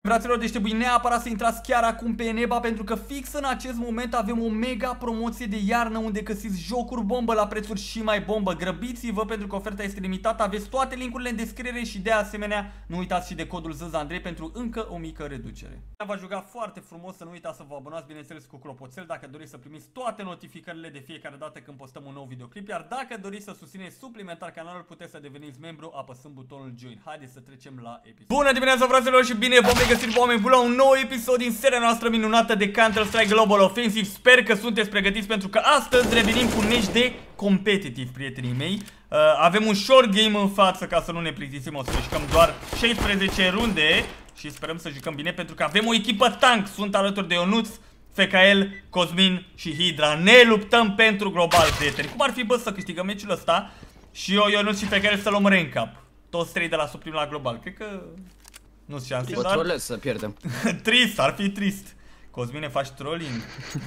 Fraților, deci trebuie neapărat să intrați chiar acum pe Eneba, pentru că fix în acest moment avem o mega promoție de iarnă unde găsiți jocuri bombă la prețuri și mai bombă. Grăbiți-vă pentru că oferta este limitată, aveți toate linkurile în descriere și de asemenea nu uitați și de codul ZZAndrei pentru încă o mică reducere. V-a jucat foarte frumos, să nu uitați să vă abonați bineînțeles cu clopoțel dacă doriți să primiți toate notificările de fiecare dată când postăm un nou videoclip, iar dacă doriți să susțineți suplimentar canalul puteți să deveniți membru apăsând butonul Join. Haideți să trecem la episod. Bună dimineața, fraților, și bine v-am regăsit, oameni buni, la un nou episod din seria noastră minunată de Counter-Strike Global Offensive. Sper că sunteți pregătiți pentru că astăzi revenim cu un meci de competitiv, prietenii mei. Avem un short game în față ca să nu ne plictisim, o să jucăm doar 16 runde și sperăm să jucăm bine pentru că avem o echipă tank. Sunt alături de Ionuț, FKL, Cosmin și Hydra. Ne luptăm pentru global, prieteni. Cum ar fi, bă, să câștigăm meciul ăsta și eu, Ionuț și FKL să luăm rank up? Toți trei de la suprim la global. Cred că nu-s șanse, dar... trolez să pierdem. Trist, ar fi trist. Cosmine, faci trolling?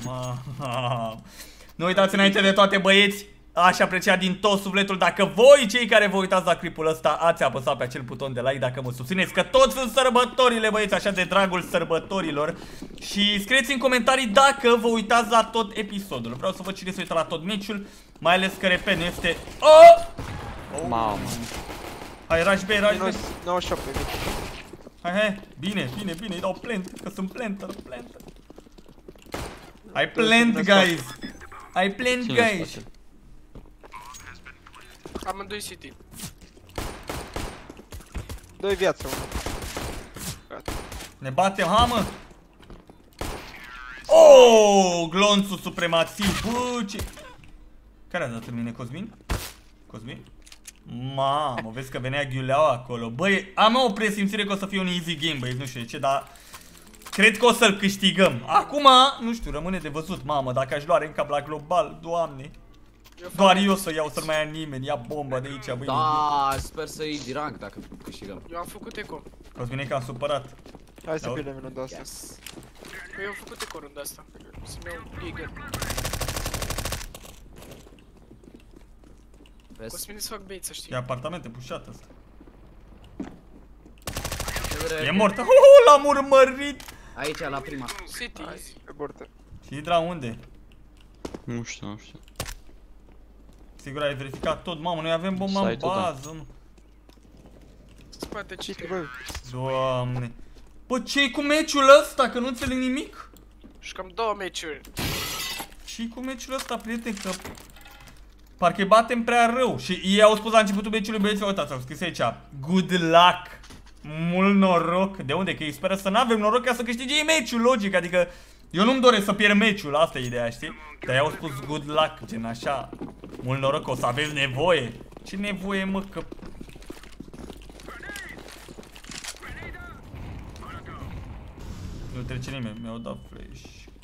Nu uitați înainte de toate, băieți, aș aprecia din tot sufletul dacă voi, cei care vă uitați la clipul ăsta, ați apăsat pe acel buton de like dacă mă susțineți, că toți sunt sărbătorile, băieți, așa de dragul sărbătorilor. Și scrieți în comentarii dacă vă uitați la tot episodul. Vreau să văd cine se uită la tot meciul, mai ales că, repet, nu este... Mamă. Hai, rush B, rush B. 98. Hai, bine, îi dau plant, că sunt planter. I plant, guys. I plant, guys. Amândoi city. 2 viață, Ne batem, hamă. Oh, glonțul supremativ, bă, ce... Care a dat în mine, Cosmin? Cosmin? Mamă, vezi că venea ghiuleaua acolo. Băi, am o presimțire că o să fie un easy game, băi, nu știu de ce, dar cred că o să-l câștigăm. Acum, nu știu, rămâne de văzut, mamă, dacă aș lua rank la global, doamne. Doar eu să iau, să-l mai ia nimeni, ia bomba de aici, băi. Da, sper să iei direct dacă câștigăm. Eu am făcut eco. Cosmine că am supărat. Hai să pierdem în runda asta. Yes. Eu am făcut eco runda asta. Să-mi iau Eagle. Cosmine să fac bait, să știi. E apartamente pușat asta. E E mort. L-am urmărit. aici la prima. City. Pe bortă. Și Hydra unde? Nu știu. Sigur ai verificat tot, mamă, noi avem bomba în bază, mă. Spate City, bă. Doamne. Bă, ce-i cu meciul ăsta? Că nu înțeleg nimic. Jucăm 2 meciuri. Ce-i cu meciul ăsta, prieten? Că parcă-i batem prea rău. Și ei au spus la începutul meciului, băieți, uitați, au scris aici good luck. Mult noroc. De unde? Că ei speră să n-avem noroc ca să câștige ei meciul, logic. Adică eu nu-mi doresc să pierd meciul, asta e ideea, știi? Dar ei au spus good luck, gen așa. Mult noroc, o să aveți nevoie. Ce nevoie, mă, că... Nu trece nimeni, mi-au dat flash.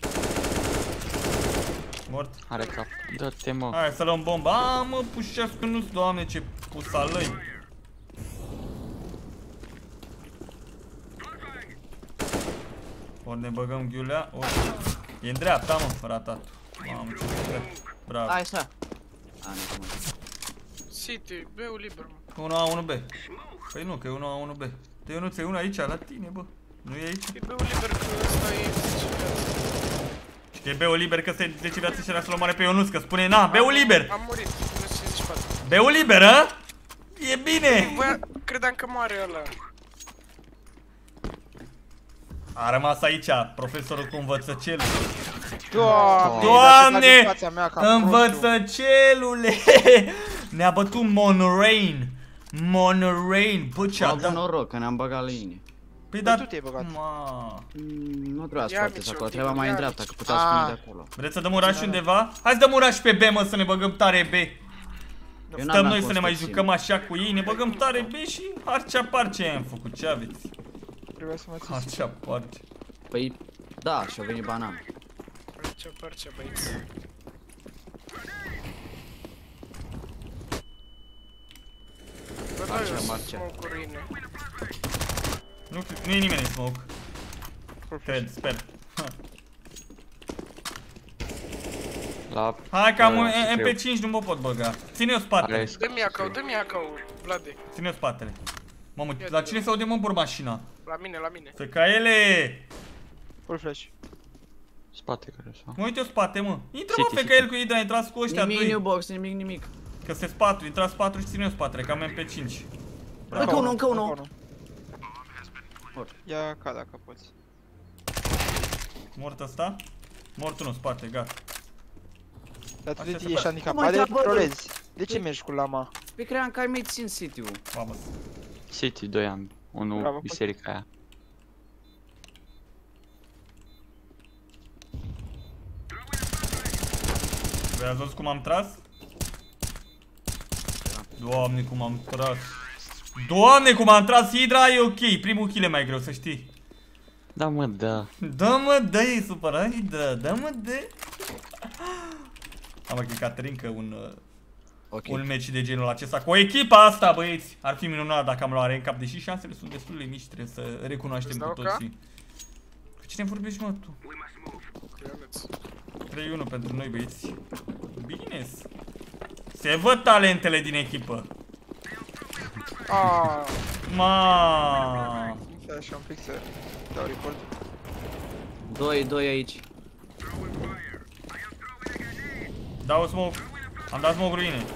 Mort. Are cap. Dă-te, mă. Hai să luăm bomba. Mă, pușească, nu-ți, doamne, ce pusalăi. Ori ne băgăm ghiulea, ori... E în dreapta, mă, ratat. Mamă, ce super. Bravo. Hai așa. City, B-ul liber, mă. 1A1B. Păi nu, că e 1A1B. Te Ionuț, e unul aici, la tine, bă. Nu e aici? E B-ul liber, că ăsta e 10 viață. Și că e B-ul liber, că se 10 viață și era să-l omoare pe Ionuț, că spune, na, B-ul liber. Am murit, minus 54. B-ul liber, a? E bine. Bă, credeam că moare ăla. A rămas aici, profesorul cu învățăcelul. Doamne! Învățăcelule! Ne-a bătut Monorain. Monorain, bă, ce-a Am dat? noroc că ne-am băgat la linie. Păi da, tu te-ai băgat. Nu trebuia să Ia scoateți mici, acolo, eu trebuia mai în dreapta, că puteați spune de acolo. vreți să dăm un rush undeva? Hai să dăm un rush pe B, mă, să ne băgăm tare B. Stăm noi să ne mai jucăm așa cu ei, ne băgăm tare B și harcea-parce am făcut, ce aveți? Trebuia să mă țin. Harcea-parce. Păi, da, și-a venit banan. Parcea, băieți. Bă, dai eu smoke-uri. Nu e nimeni în smoke. Cred, sper. Hai că am un MP5, nu mă pot băga. Ține-o spatele. Dă-mi acau, Vlade. Ține-o spatele. Mamă, la cine se aude, mă, mașina? La mine, la mine. FKL! Full flash. Spate care sau? Mă uite eu spate, mă. Intră, City, mă, FKL cu Hydra, intrați cu ăștia Nimic doi. new box, nimic. Că se spatru, intrați spatru și țin eu spatele, că am MP5. Încă unul. Ia ca dacă poți. Mort ăsta? Mort unul, spate, gata. Dar tu Așa de se ești face. handicapat de trolezi. De ce mergi cu lama? Pe cream că ai mai țin City-ul. Mamă. City, 2 ani. Bravo. Unul biserica aia. Voi ați văzut cum am tras? Doamne, cum am tras. Doamne, cum am tras Hydra, e ok. Primul kill e mai greu, să știi. Da, mă, da. Da, mă, dă, e supărat Hydra. Da, mă, dă. Am că Caterinca un meci de genul acesta cu echipa asta, băieți. Ar fi minunat dacă am luat rank-up, deși șansele sunt destul de mici, trebuie să recunoaștem cu toții. Cu cine vorbești, mă, tu? 3-1 pentru noi, băieți. Bine. Se văd talentele din echipă. Ma. Așa un pic să dau report. 2 aici. Dau smoke. Am dat smoke ruine.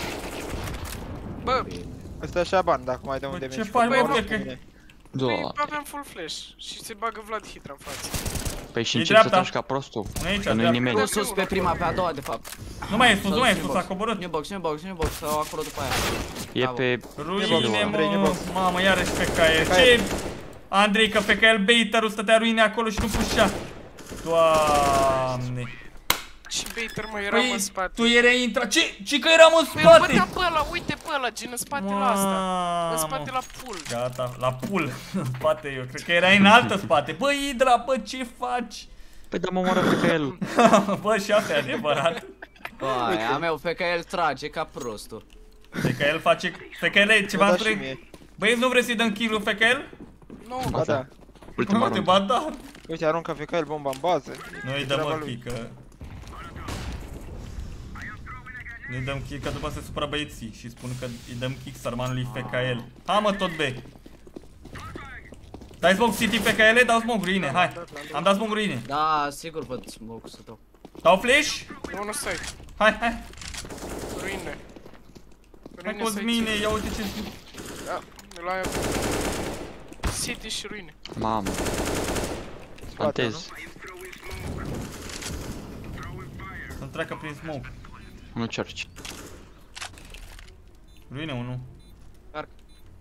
Bă, Ăsta așa bani, dacă mai dăm un Bă, damage. ce faci, mă, că... noi avem full flash și se bagă Vlad Hydra în față. Păi și E încep să dreapta. tragi ca prostul. Nu e aici, Că nu-i dreapta. nimeni. Sus pe prima, pe a doua de fapt. Nu mai e sus, nu mai e sus, a coborât. New box, sau acolo după aia. E pe... Ruine, Andrei, mă. Mamă, iarăși FKL. Ce? Andrei, că FKL baiterul stătea ruine acolo și nu pușea. Doamne. Și baiter mă, eram în Păi, spate. tu erai intra... Ce că eram în Păi spate? bătea pe ăla, uite pe ăla, gen în spatele asta. În spate la pool. Gata, la pool. În spate, eu cred că erai în altă spate. Bă, Hydra, bă, ce faci? Păi da, mă omoară pe el. Bă, și asta e adevărat. Băi, a meu, fe că el trage ca prostul. FKL face... FKL, ce v-am spus? Băieți, nu vreți să-i dăm kill-ul FKL? Nu, Ba da. Ultima Uite, rundă. ba da. Uite, aruncă FKL bomba în bază. Noi dăm mă kick, că... Noi dăm kick, că după se supără băieții și spun că îi dăm kick sarmanului FKL. Ha, mă, tot B. Dai smoke City FKL, dau smoke ruine, hai. Am dat smoke ruine. Da, sigur văd smoke-ul tău. Dau flash? e unul site. Hai. Ruine. Hai cu mine, ia uite ce... Da, la aia. City și ruine. Mamă. Plantez. Să-mi treacă prin smoke. Nu cerci. Ruine 1. Arc.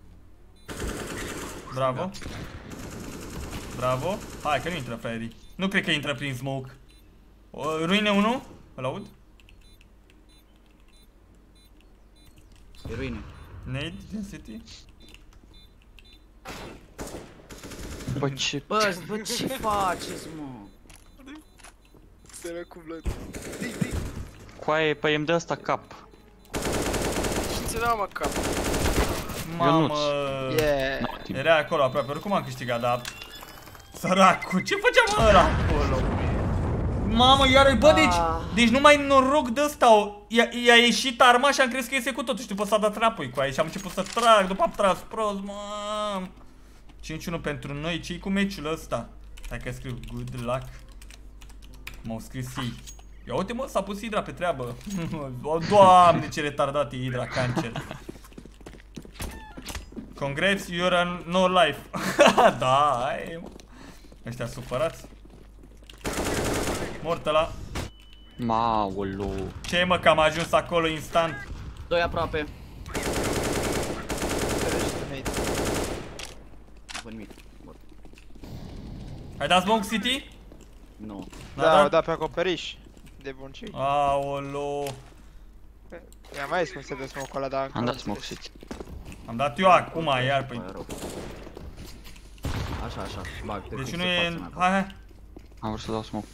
Bravo. Bravo. Hai că nu intră fraierii. Nu cred că intră prin smoke. Ruine 1. Îl aud? E ruine. Nade din City. Bă, ce... Bă, ce faceți, mă? Sără cu Vlad. Coaie, păi îmi dă asta cap. Și ți dau mă cap. Mamă. Yeah. Era acolo aproape. Oricum am câștigat, dar... Săracu, ce făcea mă ăla acolo? Mamă, iar bă, deci numai noroc de ăsta. I-a ieșit arma și am crezut că iese cu totul și după s-a dat înapoi cu aia și am început să trag, după am tras prost, mă. 5-1 pentru noi, ce-i cu meciul ăsta? Hai că scriu good luck. M-au scris ei. Ia uite mă, s-a pus Hydra pe treabă. Doamne, ce retardat e Hydra, cancer. Congrats, you're no life. Da, hai mă. Ăștia supărați. Mort ăla. Maolo. Ce mă, că am ajuns acolo instant. 2 aproape. Bă, nimic. Ai dat smoke City? Nu. Da, pe acoperiș. De bun ce. Aolo. Mi-am mai zis cum se dă smoke-ul ăla, dar... Am dat smoke City. Am dat eu acum, iar, păi. Așa, bag. Deci nu e... Hai. Am vrut să dau smoke.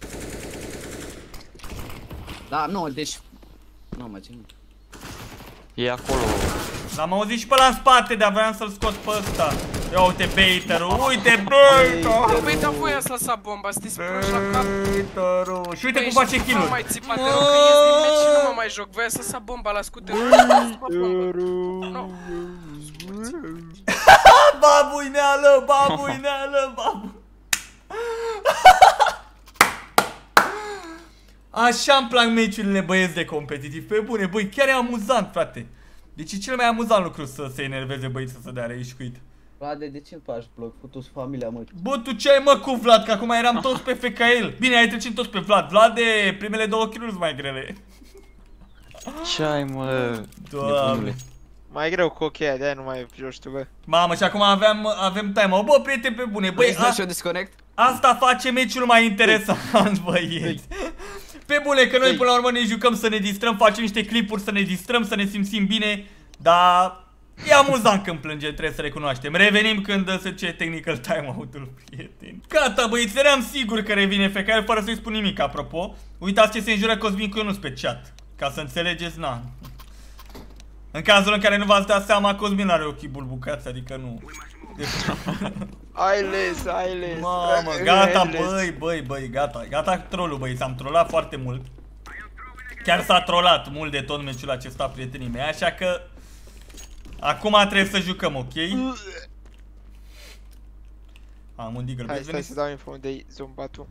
Da, nu, deci... Nu, mă țin. E acolo. L-am auzit și pe ăla în spate, dar vreau să-l scot pe ăsta. Ia uite baiterul, uite baiterul. Băi, dar voi ați lăsat bomba, sunteți proști la cap. Baiterul. Și uite cum Băi, face și kill-ul. nu mai țipa, te rog, că ies din meci și nu mă mai joc. Voi ați lăsat bomba la scute. Nu. Babuineală, babuineală, babu. Așa îmi plac meciurile, băieți, de competitiv. Pe bune, băi, chiar e amuzant, frate. Deci e cel mai amuzant lucru să se enerveze băieții, să dea rage quit. Vlade, de ce îmi faci bloc? Futu-ți familia, mă. Bă, tu ce ai, mă, cu Vlad? Că acum eram toți pe FKL. Bine, ai trecem toți pe Vlad. Vlade, primele 2 kill-uri sunt mai grele. Ce ai, mă? Doamne. Nebunule. Mai greu cu ochii aia, de-aia nu mai joci tu, bă. Mamă, și acum avem time-out. Bă, prieteni, pe bune. Băi, Vrei să și eu disconnect? asta face meciul mai interesant, băieți. Pe bune, că noi până la urmă ne jucăm să ne distrăm, facem niște clipuri să ne distrăm, să ne simțim bine. Dar e amuzant când plângem, trebuie să recunoaștem. Revenim când se ce technical time-out-ul, prieteni. Gata, băieți, eram sigur că revine FKL fără să-i spun nimic, apropo. Uitați ce se înjură Cosmin cu Ionuț pe chat. Ca să înțelegeți, na. În cazul în care nu v-ați dat seama, Cosmin are ochii bulbucați, adică nu. Ai les. Mamă, gata, băi, gata. Gata trollul, băi, s-am trollat foarte mult. Chiar s-a trollat mult de tot meciul acesta, prietenii mei, așa că acum trebuie să jucăm, ok? Am un digger, Hai, stai să dau info unde-i zombatul.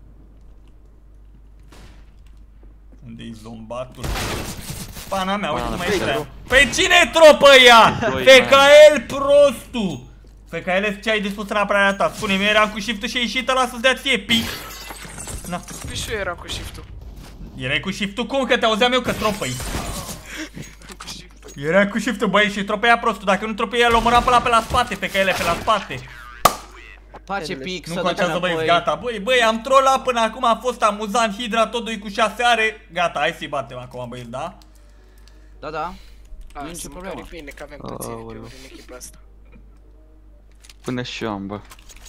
Unde-i zombatul? Pana mea, uite Pana cum mea, mai zero. Păi cine tropă ea? Doi, FKL prostul! FKL, ce ai de spus în apărarea ta? Spune-mi, eram cu shift-ul și ai ieșit ăla să-ți dea ție pic. Na. Păi și eu eram cu shift-ul. Erai cu shift-ul? Cum? Că te auzeam eu că tropăi. Cu shift-ul. Erai cu shift-ul, băi, și tropăia prostul. Dacă nu tropăia, îl omăram pe la spate, FKL, pe la spate. Face pic, Nu să contează, băi, gata. Băi, am trollat până acum, a fost amuzant. Hydra tot 2 cu 6 are. Gata, hai să-i batem acum, băi, da? Da, da. A, Nu e să nicio mă problemă. care bine că avem toți Aoleu. EVP-uri în echipa asta. Până și eu am, bă.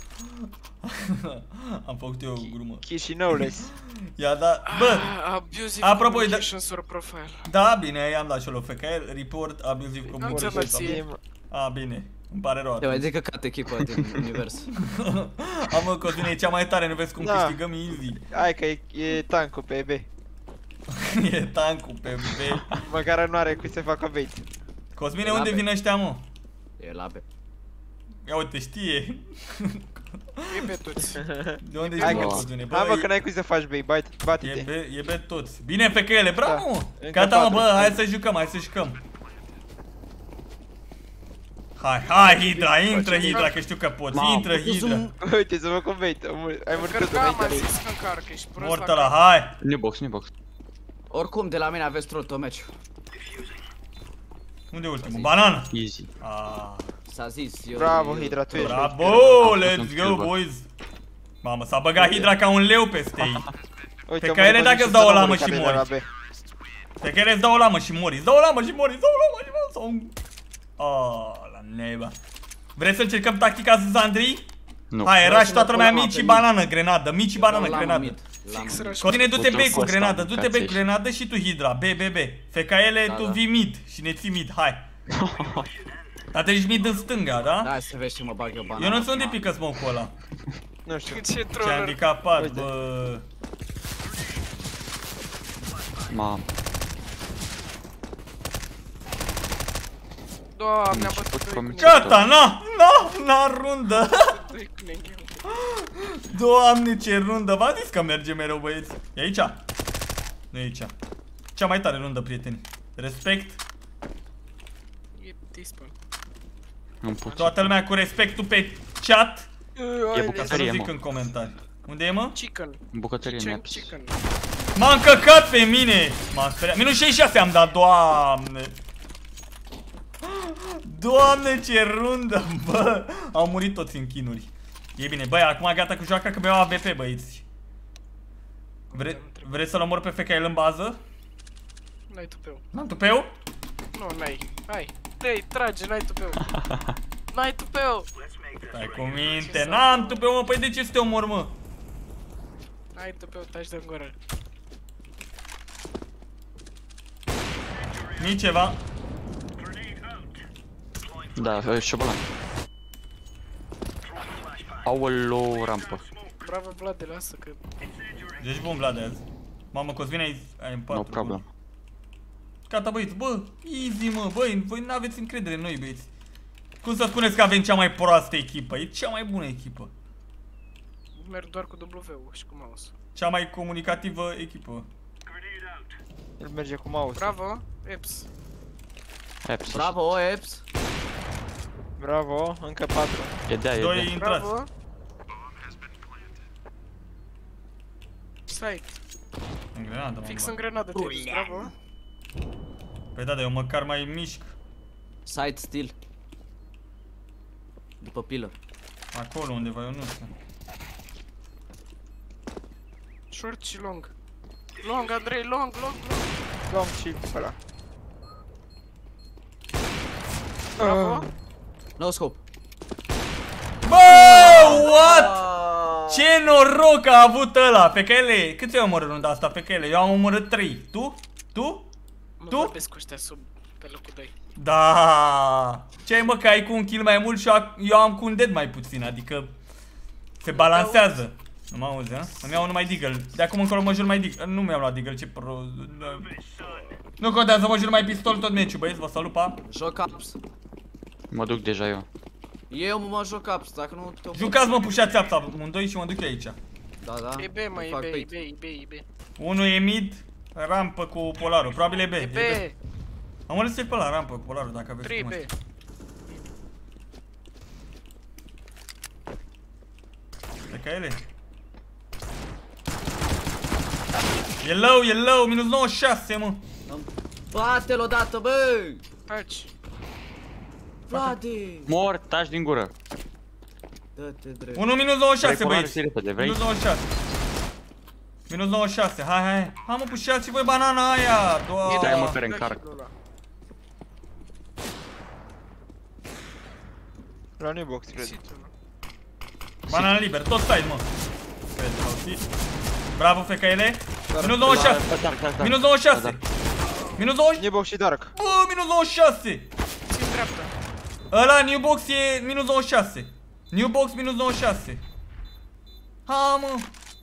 Am făcut eu o glumă. Chișinăules. Ia da, bă, Abusive apropo, communications or profile. da, bine, i-am dat și eu la FKL. Report abusive communication. înțeles. A, bine, îmi pare rău. Te mai de căcat echipa din univers. Am Cosmin, e cea mai tare, nu vezi cum Da. câștigăm easy. Hai că e tancul pe B. E tancul pe B. Măcar nu are cui să facă bait. Cosmine, E la unde B. vin ăștia, mă? E la B. Ia uite, știe. E pe toți. De unde Hai ești, că- mă, Cosmine? Hai mă că Bă, n-ai cui să faci bait, e bate-te. pe toți. Bine, FKL, bravo, mă. Încă Gata, mă, 4. bă, hai să jucăm, hai să jucăm. Hai, Hydra, intră, Hydra, că știu că poți. Mamă, Intră, eu Hydra. sunt- Uite să vă cu bait, ai murit tot Cărcam, am înainte. zis că încarcă, ești prost Mortă la la, cap. hai. New box, new box. Oricum, de la mine aveți troll tot meciul. Unde e ultimul? Banana. Easy. Ah, S-a zis, eu... Bravo, Hydra, tu ești. bravo, Am let's făcut go, un kill, boys. Mamă, s-a băgat Hydra ca un leu peste ei. Uite, Pe am care văzut dacă și îți dau o să nu lamă muri și care mori. era la B. Pe care îți dau o lamă și mori. Îți dau o lamă și mori. Îți dau o lamă și mori. Sau un... Oh, la neba. Vreți să încercăm tactica Zandrii? Nu. Hai, era și toată lumea pula mea mici pe banană, grenadă. Mici banană, Lamă grenadă. mid, lamă Fix mid. rush. Cosmine, du-te Putem B cu fost grenadă, am du-te B cu mâncați grenadă și tu Hydra, B. FKL, Da, tu da. vii mid și ne ții mid, hai. Dar te ești mid în stânga, da? Da, să vezi ce mă bag eu banana. Eu nu sunt de pică smoke-ul ăla. Nu știu. Ce Ce troller. handicapat, Uite. bă. Mamă. Doamne, am Început bătut doi cu promițător. Gata, na rundă. doi cu neghiu. Doamne, ce rundă. V-am zis că merge mereu, băieți. E aici? Nu e aici. Cea mai tare rundă, prieteni. Respect. E dispar. Nu pot. Toată lumea cu respectul pe chat. E Ca să bucătărie, nu zic mă. în comentarii. Unde e, mă? Chicken. În bucătărie mi-a Chicken. pus. Chicken. M-a încăcat pe mine. M-a speriat. Minus 66 am dat, doamne. Doamne, ce rundă, bă. Au murit toți în chinuri. E bine, băi, acum gata cu joaca că beau AVP, băieți. Vreți să-l omor pe FKL în bază? N-ai tupeu. N-am tupeu? Nu, n-ai. Hai. Trage, n-ai tupeu. N-ai tupeu. Stai cu minte, n-am tupeu, mă, păi de ce să te omor, mă? N-ai tupeu, taci de-n gură. Nici ceva. Da, șobolan. Aoleu, rampă. Bravo, Vlad, lasă că... Deci bun, Vlad, azi. Mamă, Cosmin, ai în 4. No problem. Gata, băieți, bă, easy, mă, băi, voi n-aveți încredere în noi, băieți. Cum să spuneți că avem cea mai proastă echipă? E cea mai bună echipă. Merg doar cu W și cu mouse. Cea mai comunicativă echipă. El merge cu mouse. Bravo, Eps. Eps. Bravo, Eps. Bravo, încă 4. E de-aia, e Doi de-aia. intrați. Bravo. Site. În grenadă, mă. Fix în grenadă te duci, bravo. Păi da, dar eu măcar mai mișc. Side still. După pillar. Acolo undeva, eu nu știu. Short și long. Long, Andrei, long, long, long. Long și ăla. Bravo. No scope. Bă, what? Ce noroc a avut ăla! Pe ele, câți eu omorât runda asta pe ele? Eu am omorât 3. Tu? Tu? Nu Tu? vorbesc cu ăștia sub pe locul 2. Da. Ce ai mă că ai cu un kill mai mult și eu am cu un dead mai puțin, adică se balansează. Nu mă auzi, a? Îmi iau numai deagle. De acum încolo mă jur mai deagle. Nu mi-am luat deagle, ce pro... Nu contează, mă jur mai pistol tot meciul, băieți, vă salut, pa. Joc ups. Mă duc deja eu. Eu mă joc ups, dacă nu te Jucați, mă, pușați apsa amândoi și mă duc eu aici. Da, da. E B, mă, e Fac B, e bait. B, e B, e B. Unul e mid, rampă cu polarul, probabil e B. E B, Am ales pe la rampă cu polarul dacă aveți 3 cum B. asta. Pe ca ele. E low, minus 96, mă. Bate-l odată, bă! Taci. Vlade! Mor, taci din gură. Dă-te drept. 1 minus 96, Vrei băieți. polarul repede, vrei? Minus 96. Minus 96, hai. Hai mă, pușați și voi banana aia. Stai, mă, Doar. că reîncarc. La new box, cred. Banana liber, tot stai, mă. Bravo, FKL. Minus 96. Minus 96. Minus 96. New box și dark. Bă, minus 96. Țin dreapta. Ăla, new box e minus 96. New box minus 96. Ha, mă.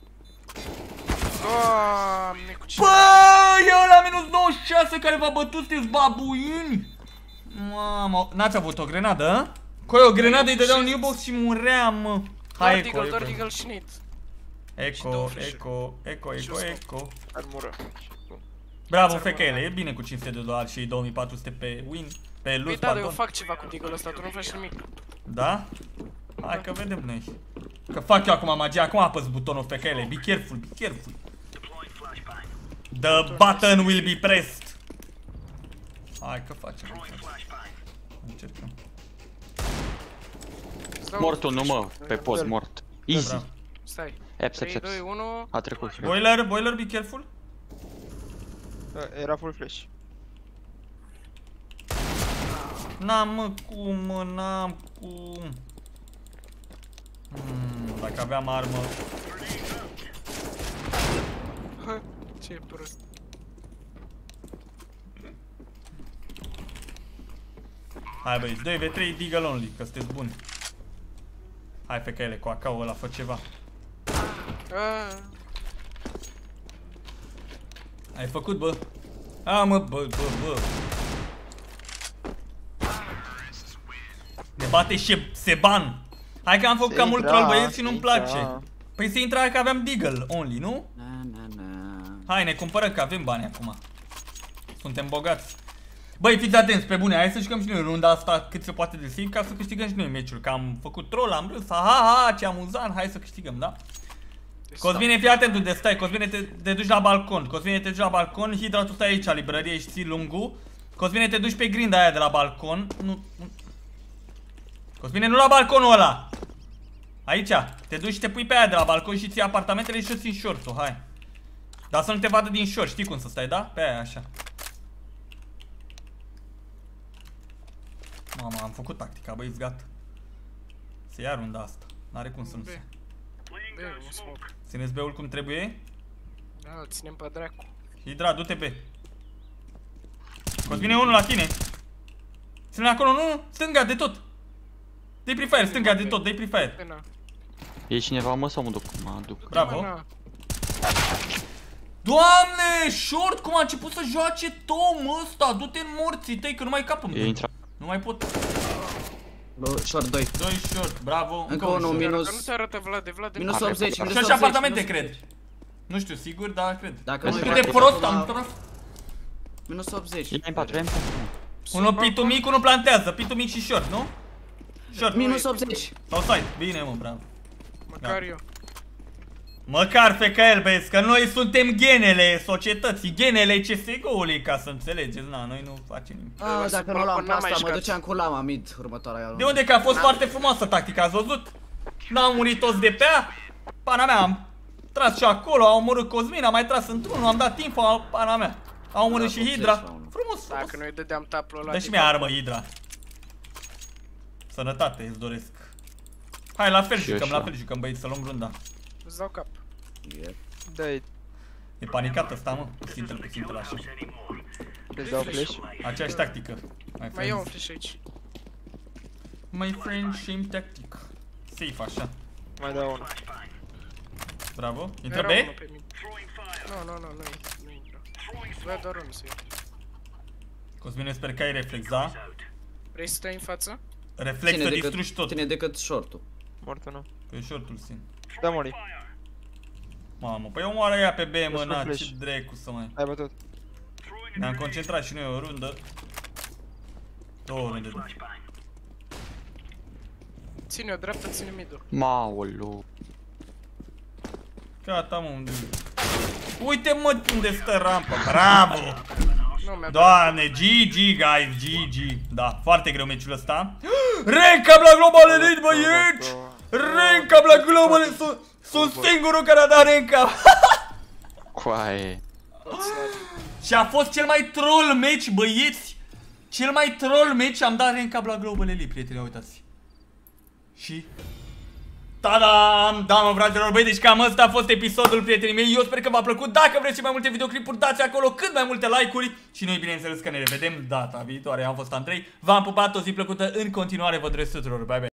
Doamne, cu cine? Bă, e ăla minus 96 care v-a bătut, sunteți babuini. Mamă, n-ați avut o grenadă, a? Coi o grenadă îi dădeau new box și muream, mă. Doar Hai, deagle, doar eco, deagle și nit. Și două eco, flash-uri. eco, Și eco, o scop. eco. Armură. Bravo, FKL, e bine cu 500 de dolari și 2400 pe win, pe Păi lose, da, dar eu pardon. fac ceva cu deagle ăsta, tu nu faci nimic. Da? Hai că vedem noi. Că fac eu acum magia, acum apăs butonul FKL, be careful, be careful. The button will be pressed. Hai că facem. Încercăm. Mortul, nu mă, pe post, mort. Easy. Bravo. Stai. Eps, 3, eps, 2, eps. 1. A trecut, cred. Boiler, be careful. Era full flash. N-am mă cum, mă, n-am cum. Dacă aveam armă. Ce prost. Hai băieți, 2v3 deagle only, că sunteți buni. Hai FKL, cu AK-ul ăla, fă ceva. Ai făcut, bă? A, mă, bă. Ne bate Seban. Hai că am făcut ca mult troll, băieți, și nu-mi place. Păi se intra că aveam deagle only, nu? Hai, ne cumpărăm că avem bani acum. Suntem bogați. Băi, fiți atenți, pe bune, hai să jucăm și noi runda asta cât se poate de safe ca să câștigăm și noi meciul. Că am făcut troll, am râs, ha, ce amuzant, hai să câștigăm, da? Cosmine, fii atent unde stai, Cosmine, te duci la balcon. Cosmine, te duci la balcon, Hydra, tu stai aici, la librărie și ții lungul. Cosmine, te duci pe grinda aia de la balcon. Nu. Cosmine, nu la balconul ăla. Aici, te duci și te pui pe aia de la balcon și ții apartamentele și ții short-ul, hai. Dar să nu te vadă din short, știi cum să stai, da? Pe aia, așa. Mama, am făcut tactica, băi, gata. Se ia runda asta, n-are cum să nu se. Un smoke. Țineți B-ul cum trebuie? Da, îl ținem pe dracu. Hydra, du-te B. Cosmine, unul la tine. Ține acolo, nu, stânga de tot. Dă-i pre-fire, stânga de tot, dă-i pre-fire. Pena. E cineva, mă, sau mă duc? Mă duc. Bravo. Pena. Doamne, short, cum a început să joace Tom ăsta. Du-te în morții tăi, că nu mai capă. E intrat. Nu mai pot. Short 2. 2 short, bravo. Încă unul short. minus. Că nu se arată Vlad, Vlad. Minus Are 80. și minus Și așa 80, apartamente, minus cred. 80. Nu știu sigur, dar cred. Dacă Vezi nu cât Cât e de prost prost am tras. Minus 80. E în 4, e în 4. Unul pitul mic, unul plantează. Pitul mic și short, nu? Short. Minus 80. Sau side. Bine, mă, bravo. Măcar eu. Măcar FKL, băieți, că noi suntem genele societății, genele CSGO-ului, ca să înțelegeți. Na, noi nu facem nimic. Ah, dacă nu luam pe N-am mai asta, mă jucat. duceam cu lama mid următoarea iară. De unde? Că a fost foarte frumoasă tactica, ați văzut? N-am murit toți de pe ea. Pana mea, am tras și acolo, a omorât Cosmin, am mai tras într-unul, am dat timp, pana mea. A omorât și Hydra. Frumos, frumos. Dacă noi dădeam tapul ăla. Dă și mie armă, Hydra. Sănătate, îți doresc. Hai, la fel Și eu jucăm, și la eu. fel jucăm, băieți, să luăm runda. Îți dau cap. Dă-i, E panicat ăsta, mă. Puțin-te așa. îți dau flash. Aceeași tactică. Mai iau un flash aici. My friend, shame tactic. Safe, așa. Mai dau unul. Bravo. Intră Era B? unul pe mine. Nu intră. Vrea doar unul să iau. Cosmin, eu sper că ai reflex, da? Vrei să stai în față? Reflex să distrugi tot. Ține decât short-ul. Mortul nu. Pe short-ul țin. Da, Mori. Mamă, păi omoară ea pe B, mă, Îți na, flash. ce dracu să mai... Ai bătut. Ne-am concentrat și noi o rundă. Două runde, da. Ține-o dreaptă, ține mid-ul. Maolo. Gata, mă, unde... Uite, mă, unde stă rampa. Bravo! Nu mi-a Doamne, GG, guys, GG. Da, foarte greu meciul ăsta. Rank-up la Global Elite, băieți! Rank-up la Global Elite! Sunt singurul care a dat rank-up! Coaie. Și a fost cel mai troll match, băieți! Cel mai troll match, am dat rank-up la Global Elite, prieteni, uitați. Și... Ta-dam! Da, mă, fraților, băi, deci cam ăsta a fost episodul, prietenii mei. Eu sper că v-a plăcut. Dacă vreți și mai multe videoclipuri, dați acolo cât mai multe like-uri. Și noi, bineînțeles, că ne revedem data viitoare. Am fost Andrei, v-am pupat, o zi plăcută în continuare, vă doresc tuturor. Bye, bye!